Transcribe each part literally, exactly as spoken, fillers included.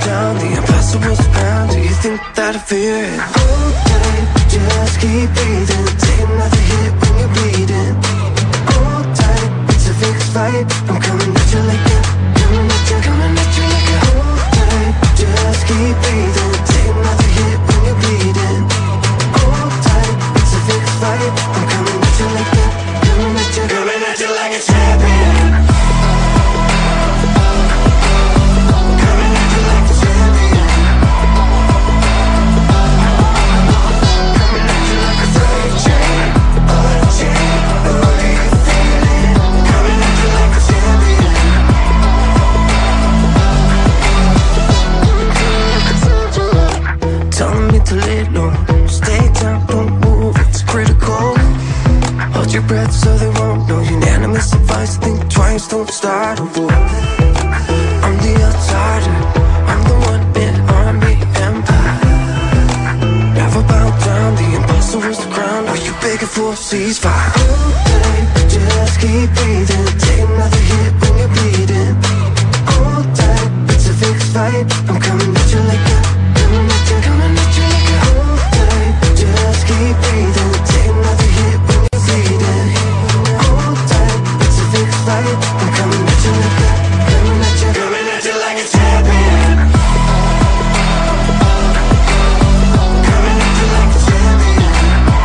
down, the impossible's around. Do you think that I fear it? Hold tight, just keep breathing. Take another hit when you're bleeding. Hold tight, it's a fixed fight. I'm coming at you like that. Coming at you, coming at you like a. Hold tight, just keep breathing. Take another hit when you're bleeding. Hold tight, it's a fixed fight. I'm coming at you like that. Coming at you, coming at you like a champion. Coming at you like a champion. Coming at you like a freight train, a chain. The way you feeling. Coming at you like a champion. Telling me to lay low, stay down, don't move, it's critical. Hold your breath so they won't know. Unanimous advice, think twice, don't start a war. I'm the outsider, I'm the one in army empire. Never bow down, the impossible's the crown. Are you begging for a ceasefire? Hold tight, just keep breathing. Take another hit when you're bleeding. Hold tight, it's a fixed fight. I'm coming at you like that. Coming at you, coming at you like a. Hold tight, just keep breathing. Take another hit when you're bleeding. Hold tight, it's a fixed fight. I'm coming at you like that. Coming at you, coming at you like a champion. Coming at you like a champion.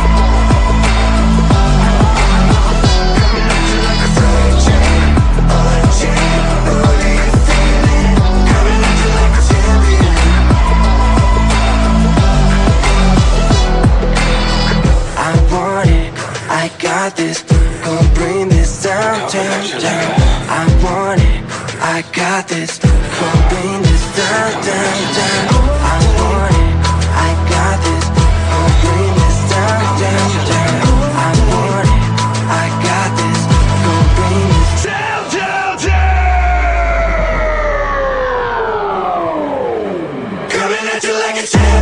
Coming at you like a freight train, a chain. The way you feeling. Coming at you like a champion. I want it, I got this. Gonna bring this down, down, down. I want it, I got this. Gonna bring this down, down, down. I want it, I got this. Gonna bring this down, down, down. I want it, I got this. Gonna bring this down, down, down. Coming at you like a champion.